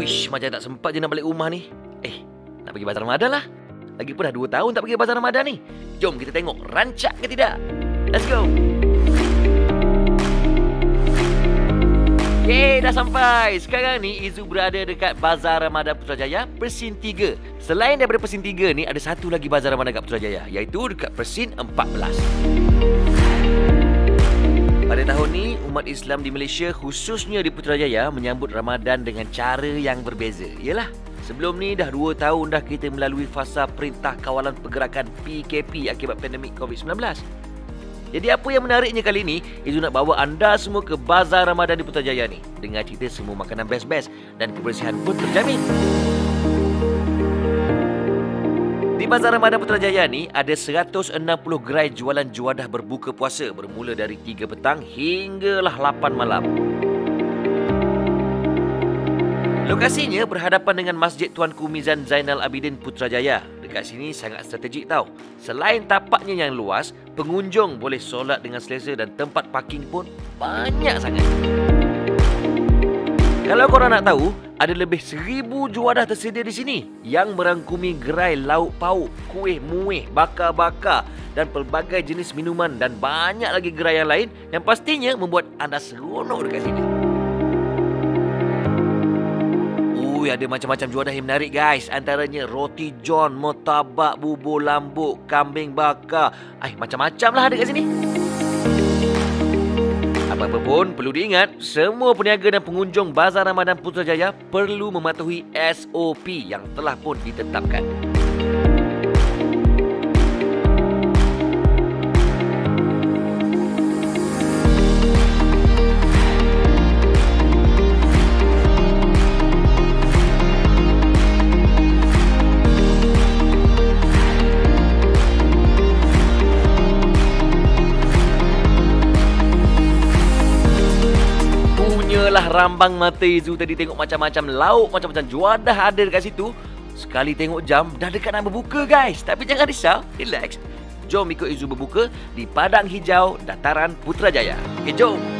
Ish, macam tak sempat je nak balik rumah ni. Nak pergi bazar Ramadan lah. Lagipun dah 2 tahun tak pergi bazar Ramadan ni. Jom kita tengok rancak ke tidak. Let's go. Okay, dah sampai. Sekarang ni Izu berada dekat Bazar Ramadan Putrajaya, Persin 3. Selain daripada Persin 3 ni, ada satu lagi Bazar Ramadan kat Putrajaya, iaitu dekat Persin 14. Pada tahun ni, umat Islam di Malaysia, khususnya di Putrajaya, menyambut Ramadan dengan cara yang berbeza. Yalah, sebelum ni dah 2 tahun dah kita melalui fasa Perintah Kawalan Pergerakan PKP akibat pandemik COVID-19. Jadi apa yang menariknya kali ni, Izu nak bawa anda semua ke Bazar Ramadan di Putrajaya ni. Dengar cerita semua makanan best-best dan kebersihan pun terjamin. Di Bazar Ramadan Putrajaya ni, ada 160 gerai jualan juadah berbuka puasa bermula dari 3 petang hinggalah 8 malam. Lokasinya berhadapan dengan Masjid Tuanku Mizan Zainal Abidin Putrajaya. Dekat sini sangat strategik tau. Selain tapaknya yang luas, pengunjung boleh solat dengan selesa dan tempat parking pun banyak sangat. Kalau korang nak tahu, ada lebih 1000 juadah tersedia di sini yang merangkumi gerai lauk pauk, kuih muih, bakar-bakar dan pelbagai jenis minuman dan banyak lagi gerai yang lain yang pastinya membuat anda seronok dekat sini. Ada macam-macam juadah yang menarik guys. Antaranya roti john, murtabak, bubur lambuk, kambing bakar. Macam-macam lah ada kat sini. Apa-apa pun perlu diingat, semua peniaga dan pengunjung Bazar Ramadan Putrajaya perlu mematuhi SOP yang telah pun ditetapkan. Rambang mata Izu tadi tengok macam-macam lauk, macam-macam juadah ada dekat situ. Sekali tengok jam, dah dekat nak berbuka guys. Tapi jangan risau, relax. Jom ikut Izu berbuka di Padang Hijau, Dataran Putrajaya. Okay, jom.